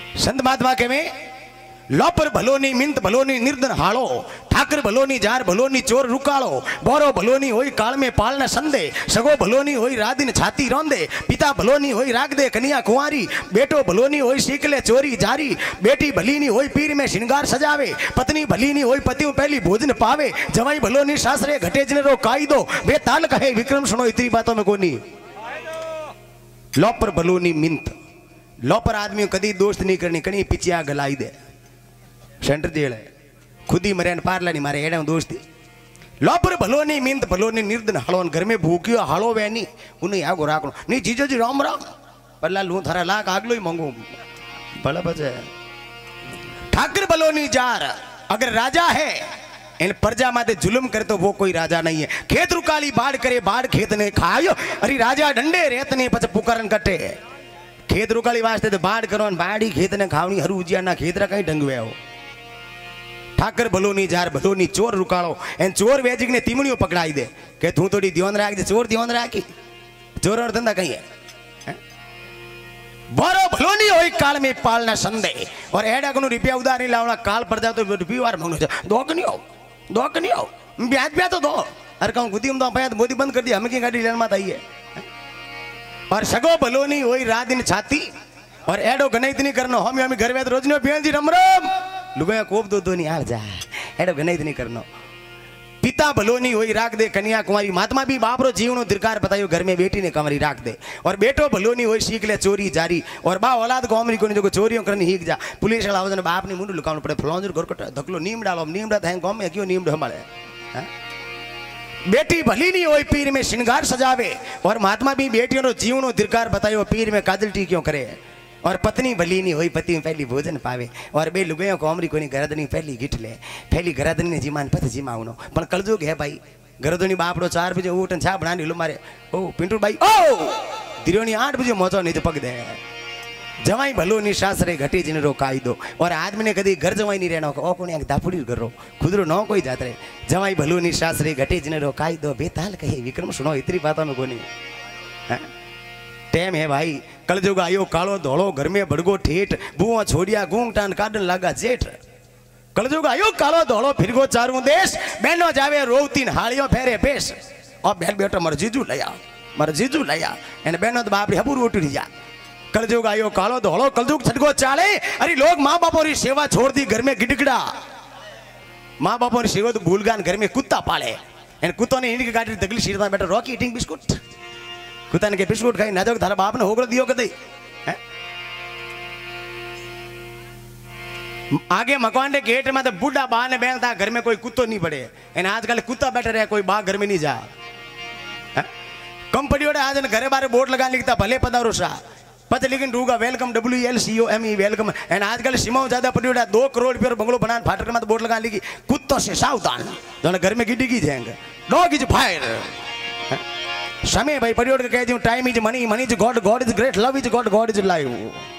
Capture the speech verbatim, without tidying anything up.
संत महात्मा के में लोपर भलोनी मिंत भलोनी निर्धन हालो ठाकर भलोनी जार भलोनी चोर रुकालो बोरो भलोनी होई काल में पालना संदे सगो भलोनी होई रादिन छाती रोंदे पिता भलोनी होई राग दे कन्या कुंवारी बेटो भलोनी होई सीकले चोरी जारी बेटी भलीनी होई पीर में श्रृंगार सजावे पत्नी भलीनी होई पतियों पहली भोजन पावे जवाई भलोनी शास्त्रे घटे जनो कायदो वे ताल कहे विक्रम सुनो इतनी बातों में कोनी लोपर भलोनी मिंत लोपर आदमी कदी दोस्त नहीं करनी कहीं पिचिया गलाई दे सेंटर जेल है खुद ही मरे पारला नहीं मारे एडम दोस्ती लोपर भलोनी मिंत भलोनी निर्धन हलोन घर में भूखियो हालो वेनी उन्हें आगो राखनो नहीं जीजो जी राम राम पल्ला लू थारा लाख आगलो ही मंगू भला बचे ठाकर भलोनी जार अगर राजा है इन प्रजा माते जुलम करे तो वो कोई राजा नहीं है खेत रुकाली बाढ़ करे बाढ़ खेत ने खायो अरे राजा डंडे रेत ने पछ पुकारन कटे खेत रुकाली वास्ते तो बाढ़ करो बाढ़ी खेत ने खावनी हरू उजिया ना खेत रा कहीं डंगवे हो ठाकर भलोनी जार भलोनी चोर रुकालो एन चोर वेजिक ने तीमणियों पकड़ाई दे के तू थोड़ी ध्यान राख दे चोर ध्यान राखी चोर और धंधा कहीं है बोरो भलोनी होई काल में पालना संदे और एडा को रुपया उधार नहीं लावना काल पड़ जाओ तो रुपया वार मांगो दो नहीं हो दो नहीं हो ब्याज ब्याज तो दो अरे कहूँ गुदी में तो पैद मोदी बंद कर दिया हमें की गाड़ी लेने मत आई है और सगो भलोनी होई रात दिन छाती और एडो गने इतनी करनो हम हम घर में रोज ने बेन जी रम रम लुगाया कोप दो दो नहीं आ जा एडो गने इतनी करनो पिता भलोनी होई राख दे कन्या कुमारी महात्मा भी बाप रो जीवनो धिरकार बतायो घर में बेटी ने कमरी राख दे और बेटो भलोनी होई सीख ले चोरी जारी और बा औलाद को अमरी को जो चोरियों करनी हीक जा पुलिस वाला आवजन बाप ने मुंड लुकावनो पड़े फलांजर घर कट धकलो नीम डालो नीम डात है गांव में क्यों नीम हमारे बेटी भली नहीं होई पीर में श्रृंगार सजावे और महात्मा भी बेटियों रो जीवनो धिरकार बतायो पीर में काजलटी क्यों करे और पत्नी भली नहीं होई पति में पहली भोजन पावे और बे लुगायों को अमरी कोनी गरदनी पहली गिठ ले पहली गरदनी ने जीमान पथ जीमावनो पण कलजुग है भाई गरदनी बाप रो चार बजे उठन छा बनानी लो मारे ओ पिंटू भाई ओ दिरोनी आठ बजे मोचो नहीं तो पग दे जवाई भलो नी शास्त्रे घटी जिन रो कायदो और आदमी ने कदी घर जवाई नहीं रहना ओ कोनी दापुड़ी करो खुदरो न कोई जात रे जवाई भलो नी शास्त्रे घटी जिन रो कायदो बेताल कहे विक्रम सुनो इतनी बातों में कोनी टेम है भाई कलजुग आयो कालो धोलो घर में बड़गो ठेठ बुआ छोड़िया गूंग टान काटन लागा जेठ कलजुग आयो कालो धोलो फिर गो चारू देश बहनो जावे रोवतीन हालियो फेरे पेश और बेल बेटा मर जीजू लया मर जीजू लया एने बहनो तो बाप रे हबूर उठी जा कलजुग आयो कालो धोलो कलजुग छटगो चाले अरे लोग माँ बापों की सेवा छोड़ दी घर में गिड़गिड़ा माँ बापों की सेवा तो भूलगान घर में कुत्ता पाले एन कुत्तों ने इनकी गाड़ी दगली सीरता बेटा रॉकी ईटिंग बिस्कुट कुत्ता ने के बिस्कुट खाई ना जो थारा बाप ने होगल दियो कदई आगे मकान के गेट में तो बुढ़ा बा ने बैल था घर में कोई कुत्तो नहीं पड़े एन आजकल कुत्ता बैठे रहे कोई बा घर में नहीं जा कम पड़ी आज घरे बारे बोर्ड लगा लिखता भले पधारो सा पता लेकिन रूगा welcome W L C O M E welcome and आजकल सीमा ज्यादा पड़ी दो करोड़ रुपये बंगलो बनाने फाटक में तो बोर्ड लगा लिखी कुत्तों से सावधान जो घर में गिड्डी की जाएंगे डॉग इज फायर समय भाई परियोड के कह दूं time is money money is God God is great love is God God is live